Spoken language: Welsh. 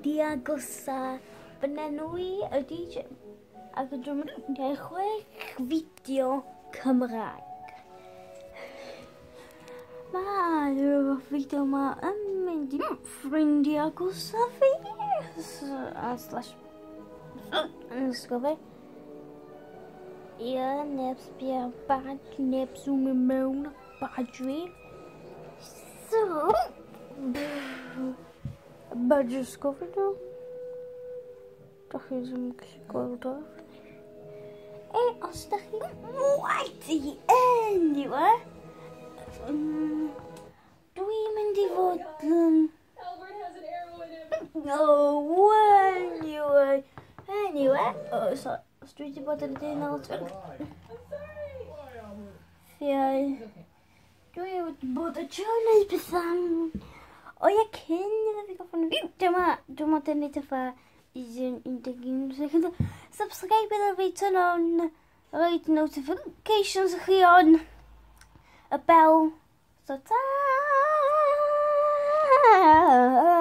di agos sa benenwi y DJ ac yn drwm chwech fideo Cymraeg. Mae'r fideo yma yn mynd i ffrindiau agos a fi yn ysgol fi. Ie, neb sbio bad, neb zoom in mewn badri. So, badri ysgol fi nhw. Dach chi ddim yn gallu gweld o. Os dach chi wedi enw dwi'n mynd i fod yn... Anyway, os dwi wedi bod yn dyn alter... Dwi wedi bod yn siarad bethau... O ie, cyn iddo fi goffon y fideo yma, dwi'n mod yn neud efo 11 second. Subscribe iddo fi, turn on roed notifications chi on y bell. So ta!